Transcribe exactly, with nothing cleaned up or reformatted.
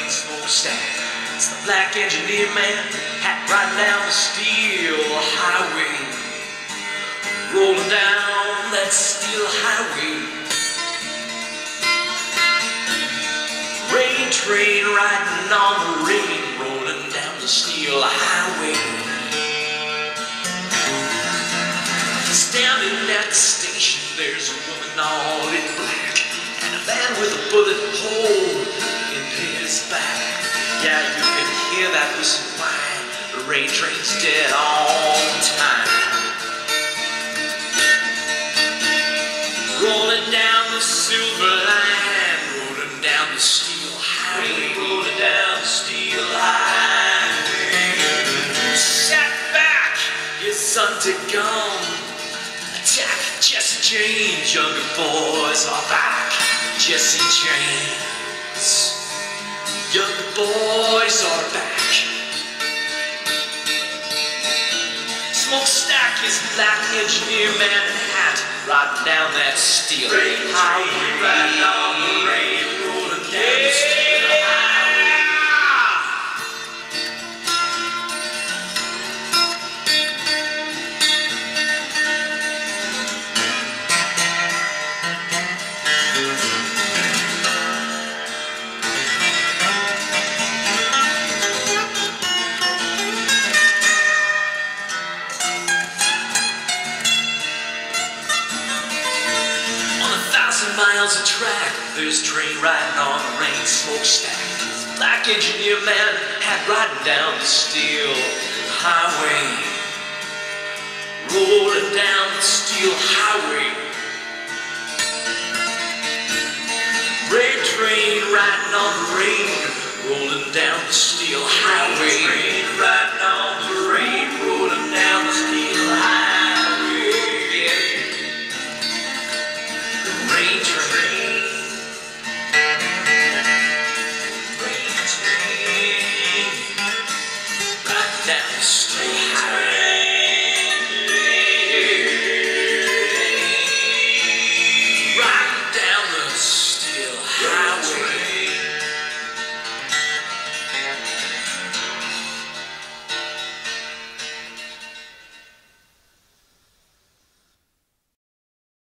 rain smokestack. It's the black engineer man, hat right down the steel highway, rolling down that steel highway. Rain train riding on the rain, rolling down the steel highway. Standing at the station, there's a woman all in black, and a man with a bullet hole in his back. Yeah, you can hear that whistle whine. The rain train's dead on time, rolling down the silver line, rolling down the steel highway, rolling down the steel highway. Sat back, your son's gone. Attack, Jesse James, younger boys are back. Jesse James, younger boys are back. Smokestack is black engineer man in hat, riding down that steel highway, riding on the rain, rolling down the steel highway. Miles of track, there's a train riding on the rain smokestack. Black engineer man, hat riding down the steel highway, rolling down the steel highway. Rain train riding on the rain, rolling down the steel highway.